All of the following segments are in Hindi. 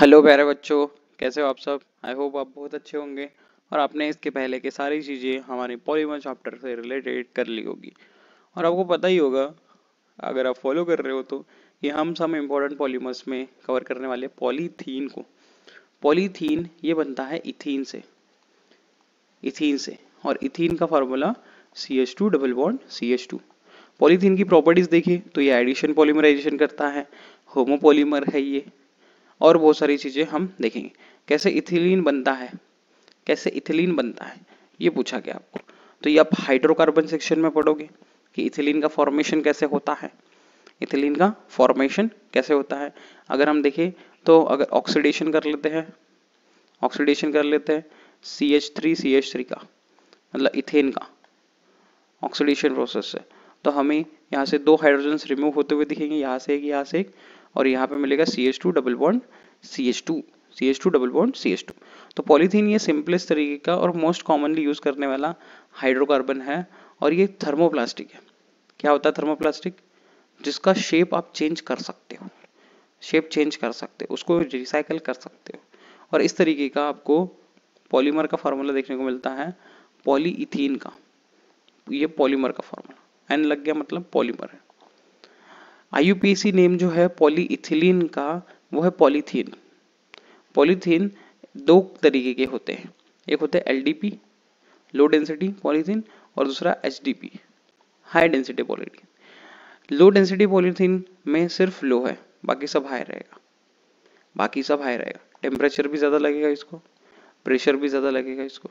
हेलो प्यारे बच्चों, कैसे हो आप सब। आई होप आप बहुत अच्छे होंगे और आपने इसके पहले की सारी चीज़ें हमारे पॉलीमर चैप्टर से रिलेटेड कर ली होगी। और आपको पता ही होगा, अगर आप फॉलो कर रहे हो तो, कि हम सब इम्पोर्टेंट पॉलीमर्स में कवर करने वाले पॉलीथीन को। पॉलीथीन ये बनता है इथीन से और इथीन का formula CH2 double bond CH2। Polythene की प्रॉपर्टीज देखिए तो ये एडिशन पॉलीमराइजेशन करता है, होमोपॉलीमर है ये, और बहुत सारी चीजें हम देखेंगे। कैसे इथिलीन बनता है, कैसे इथिलीन बनता है ये पूछा गया आपको, तो ये आप हाइड्रोकार्बन सेक्शन में पढ़ोगे कि इथिलीन का फॉर्मेशन कैसे होता है। इथिलीन का फॉर्मेशन कैसे होता है अगर हम देखें तो, अगर ऑक्सीडेशन कर लेते हैं, ऑक्सीडेशन कर लेते हैं CH3 का, मतलब इथेन का ऑक्सीडेशन प्रोसेस से, तो हमें यहाँ से दो हाइड्रोजन रिमूव होते हुए दिखेंगे, यहाँ से एक, यहाँ से एक, और यहाँ पे मिलेगा CH2 double bond CH2 double bond CH2। तो पॉलीथीन ये सिंपलेस्ट तरीके का और मोस्ट कॉमनली यूज करने वाला हाइड्रोकार्बन है, और ये थर्मोप्लास्टिक है। क्या होता है थर्मोप्लास्टिक? जिसका शेप आप चेंज कर सकते हो, शेप चेंज कर सकते हो, उसको रिसाइकल कर सकते हो। और इस तरीके का आपको पॉलीमर का फार्मूला देखने को मिलता है पॉलीइथीन का। ये पॉलीमर का फार्मूला, एन लग गया मतलब पॉलीमर है। IUPAC नेम जो है पॉलीइथिलीन का, वो है पॉलीथीन। पॉलीथीन दो तरीके के होते हैं, एक होता है LDP लो डेंसिटी पॉलीथीन, और दूसरा HDP high density polythene. Low density polythene में सिर्फ लो है, बाकी सब हाई रहेगा, बाकी सब हाई रहेगा। टेम्परेचर भी ज्यादा लगेगा इसको, प्रेशर भी ज्यादा लगेगा इसको।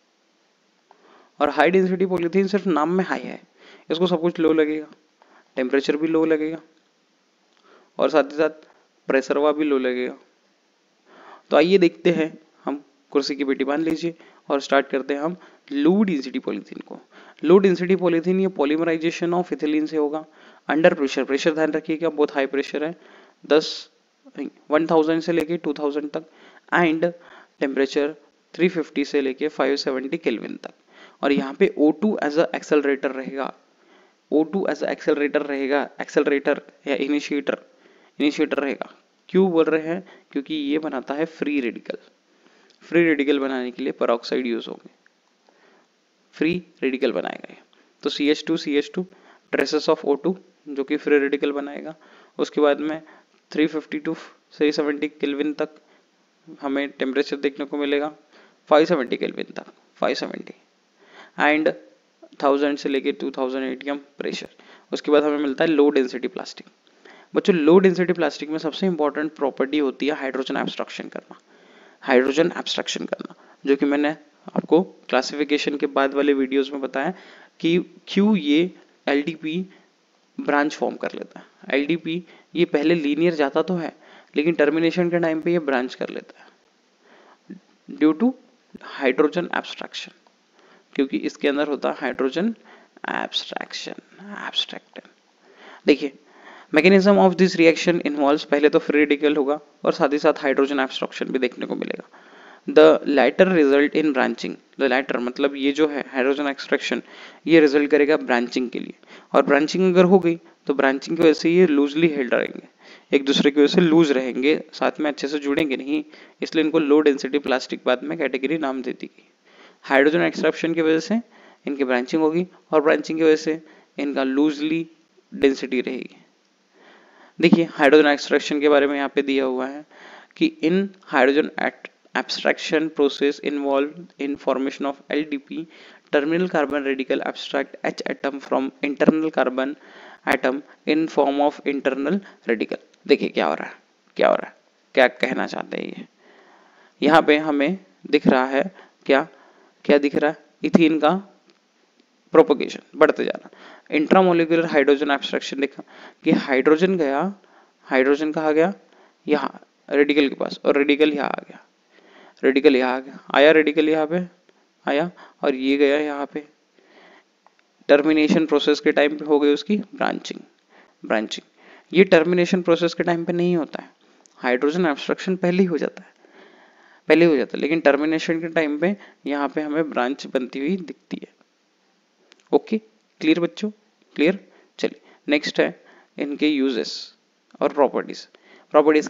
और हाई डेंसिटी पॉलीथीन सिर्फ नाम में हाई है, इसको सब कुछ लो लगेगा, टेम्परेचर भी लो लगेगा और साथ ही साथ प्रेशरवा भी लो लगेगा। तो आइए देखते हैं हम, कुर्सी की पेटी बांध लीजिए और स्टार्ट करते हैं हम लो डेंसिटी पॉलीथीन को। लो डेंसिटी पॉलीथीन ये पॉलीमराइजेशन ऑफ इथिलीन से होगा अंडर प्रेशर। प्रेशर ध्यान रखिएगा बहुत हाई प्रेशर है, 1000 से लेके 2000 तक, एंड टेम्परेचर 350 से लेके 570 केल्विन तक। और यहाँ पे O2 एज अ एक्सेलरेटर रहेगा, O2 एज अ एक्सेलरेटर रहेगा, एक्सेलरेटर या इनिशिएटर रहेगा। क्यों बोल रहे हैं? क्योंकि ये बनाता है फ्री रेडिकल। फ्री रेडिकल बनाने के लिए पेरोक्साइड यूज होंगे, फ्री रेडिकल बनाएगा ये। तो CH2 ट्रेसेस ऑफ O2 जो कि फ्री रेडिकल बनाएगा। उसके बाद में 350 टू 370 केल्विन तक हमें टेम्परेचर देखने को मिलेगा, 570 केल्विन तक, 570, एंड 1000 से लेके 2000 ATM प्रेशर। उसके बाद हमें मिलता है लो डेंसिटी प्लास्टिक। बच्चों लो डेंसिटी प्लास्टिक में सबसे इंपॉर्टेंट प्रॉपर्टी होती है हाइड्रोजन एब्स्ट्रक्शन करना, हाइड्रोजन एब्स्ट्रक्शन करना, जो कि मैंने आपको क्लासिफिकेशन के बाद वाले वीडियोस में बताया कि क्यों ये LDP ब्रांच फॉर्म कर लेता है। LDP ये पहले लीनियर जाता तो है, लेकिन टर्मिनेशन के टाइम पे ये ब्रांच कर लेता है ड्यू टू हाइड्रोजन एब्स्ट्रक्शन, क्योंकि इसके अंदर होता है हाइड्रोजन एब्स्ट्रैक्शन। देखिए mechanism of this reaction involves, पहले तो फ्री रेडिकल होगा और साथ ही साथ हाइड्रोजन एब्स्ट्रक्शन भी देखने को मिलेगा। The lighter result in branching, the lighter मतलब ये जो है हाइड्रोजन एक्सट्रैक्शन, ये रिजल्ट करेगा ब्रांचिंग के लिए। और ब्रांचिंग अगर हो गई तो ब्रांचिंग की वजह से ये लूजली हेल्ड रहेंगे, एक दूसरे की वजह से लूज रहेंगे, साथ में अच्छे से जुड़ेंगे नहीं, इसलिए इनको लो डेंसिटी प्लास्टिक बाद में कैटेगरी नाम दे दी गई। हाइड्रोजन एक्सट्रैक्शन की वजह से इनकी ब्रांचिंग होगी और ब्रांचिंग की वजह से इनका लूजली डेंसिटी रहेगी। देखिए हाइड्रोजन एक्सट्रैक्शन के बारे में यहाँ पे दिया हुआ है कि इन hydrogen abstraction process involved in formation of LDP, terminal carbon radical abstract H atom from internal carbon atom in form of internal radical। देखिए क्या हो रहा है, क्या हो रहा है, क्या कहना चाहते हैं ये। यहाँ पे हमें दिख रहा है क्या, क्या दिख रहा है? इथीन का प्रोपोगेशन बढ़ते जा रहा। इंट्रामोलिकुलर हाइड्रोजन एब्स्ट्रक्शन देखा कि हाइड्रोजन गया, हाइड्रोजन कहा गया यहाँ रेडिकल के पास, और रेडिकल यहाँ आ गया, रेडिकल यहाँ आ गया, आया रेडिकल यहाँ पे आया, और ये गया यहाँ पे। टर्मिनेशन प्रोसेस के टाइम पे हो गई उसकी ब्रांचिंग, ब्रांचिंग। ये टर्मिनेशन प्रोसेस के टाइम पे नहीं होता है, हाइड्रोजन एब्स्ट्रक्शन पहले ही हो जाता है, पहले हो जाता है, लेकिन टर्मिनेशन के टाइम पे यहाँ पे हमें ब्रांच बनती हुई दिखती है। ओके क्लियर बच्चों, क्लियर। चलिए नेक्स्ट है इनके यूजेस और प्रॉपर्टीज। प्रॉपर्टीज क्या है?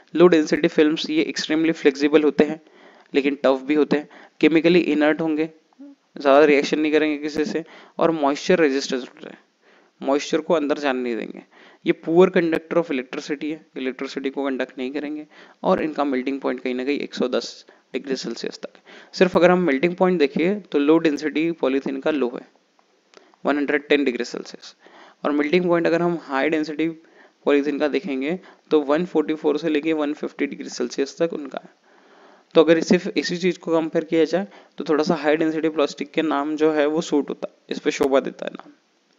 लो डेंसिटी फिल्म्स ये एक्सट्रीमली फ्लेक्सिबल होते हैं लेकिन टफ भी होते हैं, केमिकली इनर्ट होंगे, ज़्यादा रिएक्शन नहीं करेंगे किसी से, और मॉइस्चर रेजिस्टेंस होते हैं, मॉइस्चर को अंदर जाने नहीं देंगे। ये पुअर कंडक्टर ऑफ इलेक्ट्रिसिटी है, इलेक्ट्रिसिटी को कंडक्ट नहीं करेंगे, और इनका मेल्टिंग पॉइंट कहीं ना कहीं 110 डिग्री सेल्सियस तक है। सिर्फ अगर हम मेल्टिंग पॉइंट देखिए तो लो डेंसिटी पॉलीथीन का लो है 110 डिग्री सेल्सियस, और मेल्टिंग पॉइंट अगर हम हाई डेंसिटी पॉलीथीन का देखेंगे तो 144 से लेके 150 डिग्री सेल्सियस तक उनका है। तो अगर सिर्फ इसी चीज को कंपेयर किया जाए तो थोड़ा सा हाई डेंसिटी प्लास्टिक के नाम जो है वो सूट होता है, इस पे शोभा देता है नाम।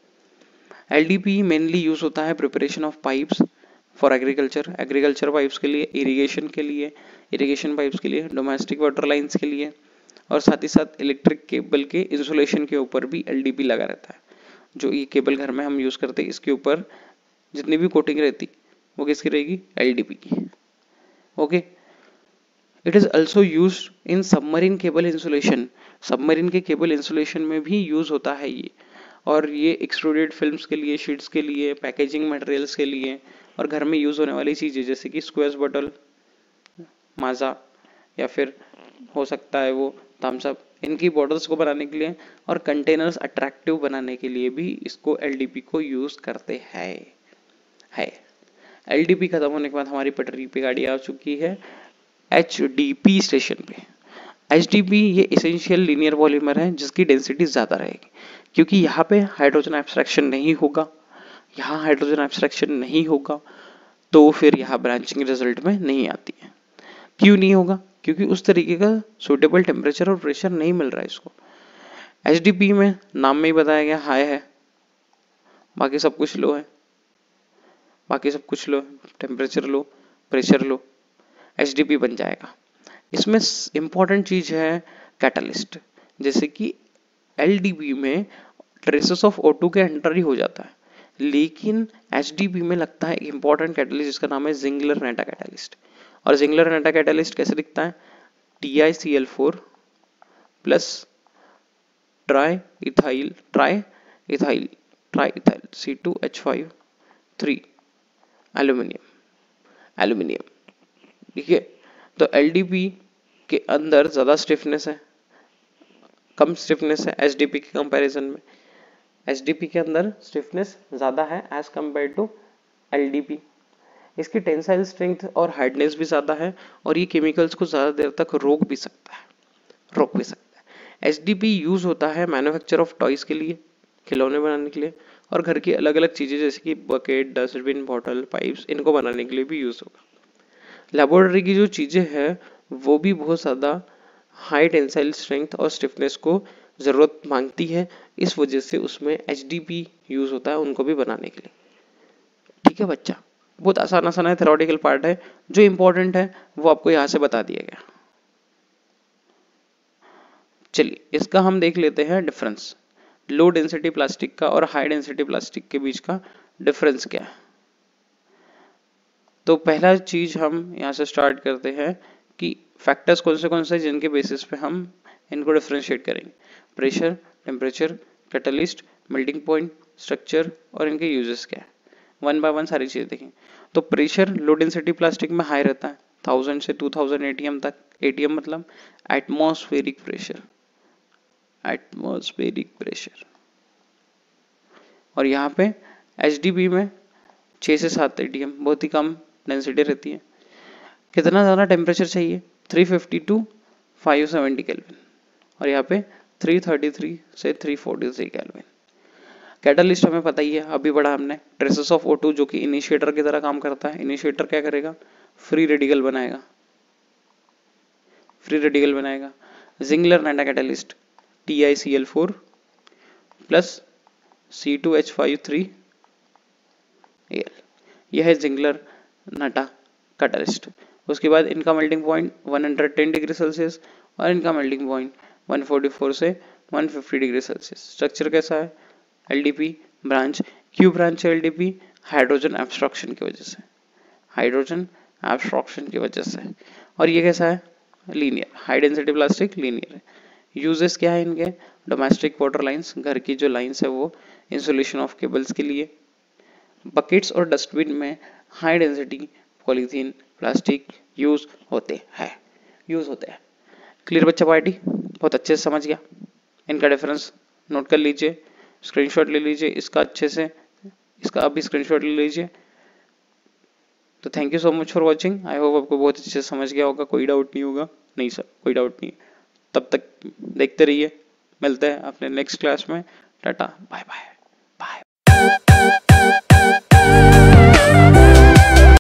एलडीपी मेनली यूज होता है preparation of pipes for agriculture, agriculture pipes के लिए, इरिगेशन के लिए, इरिगेशन पाइप्स के लिए, डोमेस्टिक वाटर लाइंस के लिए, और साथ ही साथ इलेक्ट्रिक केबल के इंसुलेशन के ऊपर भी एलडीपी लगा रहता है। जो ये केबल घर में हम यूज करते हैं इसके ऊपर जितनी भी कोटिंग रहती वो किसकी रहेगी, एलडीपी की। Okay, it is also use in submarine cable insulation, submarine के केबल इंसुलेशन में भी यूज होता है ये, और ये एक्सट्रूडेड फिल्म्स के लिए, शीट्स के लिए, पैकेजिंग मटेरियल्स के लिए, और घर में यूज होने वाली चीजें जैसे कि स्क्वेयर बॉटल, माजा, या फिर हो सकता है वो थम्स अप, इनकी बॉटल्स को बनाने के लिए और कंटेनर्स अट्रैक्टिव बनाने के लिए भी इसको एलडीपी को यूज करते हैं। एलडीपी खत्म होने के बाद हमारी पटरी पे गाड़ी आ चुकी है एचडीपी स्टेशन पे। एचडीपी ये इसेंशियल लीनियर पॉलीमर है जिसकी डेंसिटी ज्यादा रहेगी, क्योंकि यहाँ पे हाइड्रोजन एब्स्ट्रैक्शन नहीं होगा, यहाँ हाइड्रोजन एब्स्ट्रैक्शन नहीं होगा, तो फिर यहाँ ब्रांचिंग रिजल्ट में नहीं आती है। क्यों नहीं होगा, क्योंकि उस तरीके का सुटेबल टेम्परेचर और प्रेशर नहीं मिल रहा है इसको। एचडीपी में नाम में ही बताया गया हाई है, बाकी सब कुछ लो है, बाकी सब कुछ low, temperature low, pressure low, HDP बन जाएगा। इसमें इंपॉर्टेंट चीज है कैटलिस्ट, जैसे कि एलडीपी में ट्रेसेस ऑफ O2 के एंटर ही हो जाता है, लेकिन एचडीपी में लगता है इंपॉर्टेंट कैटलिस्ट जिसका नाम है जिंगलर नेटा कैटलिस्ट। और जिंगलर नेटा कैटलिस्ट कैसे दिखता है, TiCl4 plus try ethyl C2H5 3 aluminium. ठीक है, तो एलडीपी के अंदर ज्यादा स्टिफनेस है, कम स्टिफनेस है एचडीपी के कंपैरिजन में। एचडीपी के अंदर स्टिफनेस ज्यादा है एज कंपेयर टू एलडीपी। इसकी टेंसाइल स्ट्रेंथ और हार्डनेस भी ज्यादा है, और ये केमिकल्स को ज्यादा देर तक रोक भी सकता है। एचडीपी यूज होता है मैन्युफैक्चर ऑफ टॉयज के लिए, खिलौने बनाने के लिए, और घर की अलग अलग चीजें जैसे कि बकेट, डस्टबिन, बॉटल, पाइप्स, इनको बनाने के लिए भी यूज होगा। लेबोरेटरी की जो चीजें हैं वो भी बहुत ज्यादा हाई टेंसाइल स्ट्रेंथ और स्टिफनेस को जरूरत मांगती है, इस वजह से उसमें एचडीपी यूज होता है उनको भी बनाने के लिए। ठीक है बच्चा, बहुत आसान है, थ्योरेटिकल पार्ट है, जो इंपॉर्टेंट है वो आपको यहाँ से बता दिया गया। चलिए इसका हम देख लेते हैं डिफरेंस, लो डेंसिटी प्लास्टिक का और हाई डेंसिटी प्लास्टिक के बीच का डिफरेंस क्या है। तो पहला चीज हम यहाँ से स्टार्ट करते हैं कि फैक्टर्स कौन से जिनके बेसिस पे हम इनको डिफरेंशिएट करेंगे, pressure, temperature, catalyst, melting point, structure, और इनके यूजेस क्या है। वन बाय वन सारी चीजें देखें। तो प्रेशर लो डेंसिटी प्लास्टिक में हाई रहता है, 1000 से 2000 ATM तक। ATM मतलब एटमॉस्फेरिक प्रेशर, और यहाँ पे एचडीपी में 6 से 7 ATM, बहुत ही कम डेंसिटी रहती है। कितना ज़्यादा टेम्परेचर चाहिए, 350 टू 570 केल्विन, और यहाँ पे 333 से 343 केल्विन। कैटलिस्ट हमें पता ही है, अभी पढ़ा हमने, ट्रेसेस ऑफ O2 जो कि इनिशिएटर की तरह काम करता है। इनिशिएटर क्या करेगा, फ्री रेडिकल बनाएगा। जिंगलर नेटा catalyst TiCl4 plus C2H5 3Al, यह है जिंगलर नेटा कैटलिस्ट। उसके बाद इनका मेल्टिंग पॉइंट 110 डिग्री सेल्सियस और इनका मेल्टिंग पॉइंट 144 से 150 डिग्री सेल्सियस। स्ट्रक्चर कैसा है, एलडीपी ब्रांच। क्यों ब्रांच है एलडीपी, हाइड्रोजन एब्स्ट्रक्शन की वजह से। और ये कैसा है, linear, high density plastic linear है। यूजेस क्या है इनके, डोमेस्टिक वाटर लाइंस, घर की जो लाइंस है वो इंसुलेशन ऑफ केबल्स के लिए। बकेट्स और डस्टबिन में high density polythene plastic use होते हैं। क्लियर बच्चा पार्टी? बहुत अच्छे से समझ गया। इनका डिफरेंस नोट कर लीजिए, स्क्रीनशॉट ले लीजिए इसका अच्छे से, इसका अभी स्क्रीनशॉट ले लीजिए। तो thank you so much for watching. I hope आपको बहुत अच्छे से समझ गया होगा, कोई डाउट नहीं होगा। नहीं सर, कोई डाउट नहीं। तब तक देखते रहिए, मिलते हैं अपने नेक्स्ट क्लास में। Tata, bye bye.